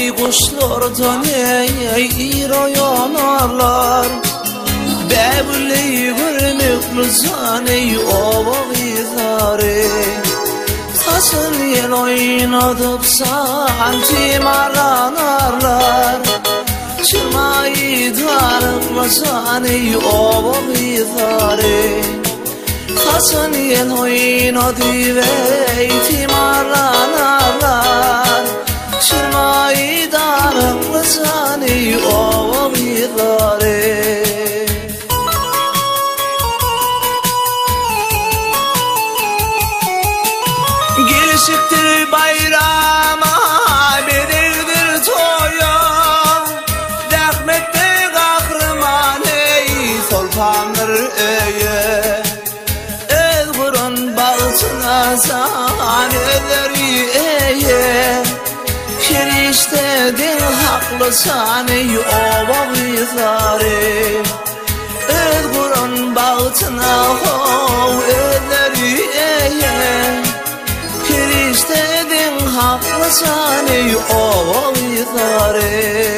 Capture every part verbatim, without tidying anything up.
kuşlardan ey iroyanarlar Bebuley görmekli zaney ova gizare Saçın yel oynadıp santim aranarlar Çırmayı darıkla zaney ova gizare Saçın yel oynadıp eytim aranarlar Çırmayı darıkla zaney ova gizare Gelişiktir bayrama, bedirdir toya Rahmetli kahraman ey solpanır eye El burun baltına saneleri eye Şerişte dil haklı sani ova gizare El burun baltına hov elleri eye Kiriştedin haklı sani ova gizare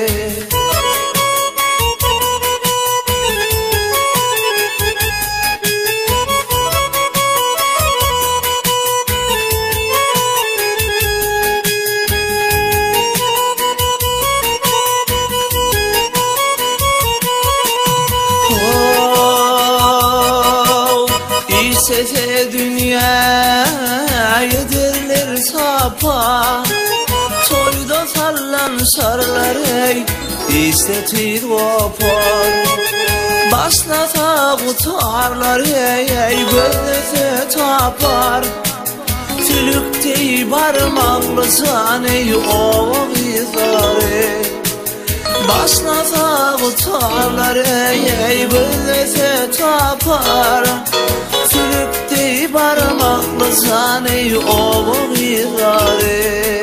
İşte dünya yedirler sapa Toyda sallan sarlar ey İstetir vapar Başlata kutarlar ey ey Gözlete tapar Tülükte parmaklı zaney ova gizare Başlata kutarlar ey ey Gözlete tapar Tülükte parmaklı zaney ova gizare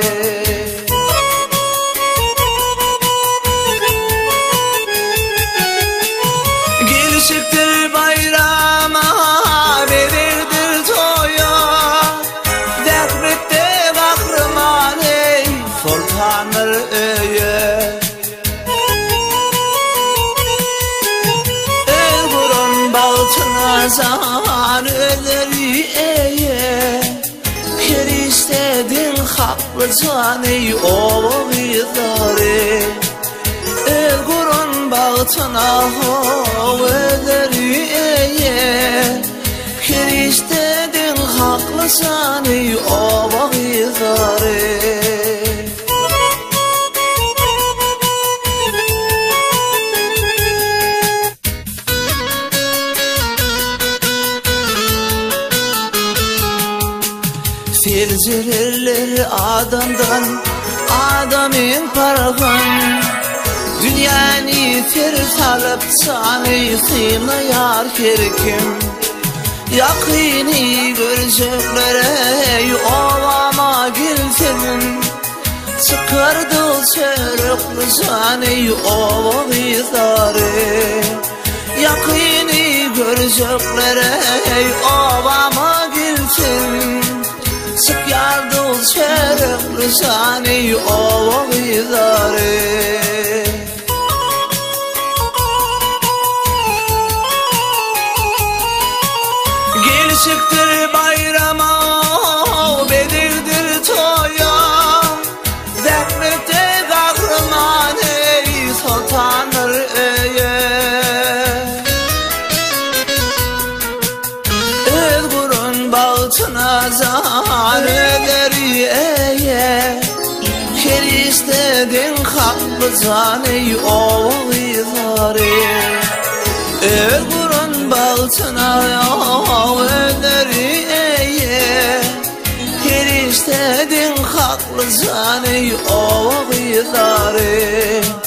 Gelişiktir bayrama, bedirdir toya Rahmetli kahraman ey soltanır eye El burun baltına zaneleri eye Kiriştedin haklı zaney ova gizare El burun baltına hoveleri eye Kiriştedin haklı zaney ova gizare Filcilerler adamdan, adamın parağın Dünyanı fir talıp sani kıymayar kirkim Yakini görecekler ovama giltin Sıkırdı çörüklü sani ova gizare Yakini görecekler ovama giltin Sık yardı çörüklü sani ova gizare Gelişiktir bayrama, bedirdir toya Rahmetli kahraman ey soltanır eye El burun baltına zaneleri eye Kiriştedin haklı zaney ova gizare El burun baltına hoveleri eye Kiriştedin haklı zaney ova gizare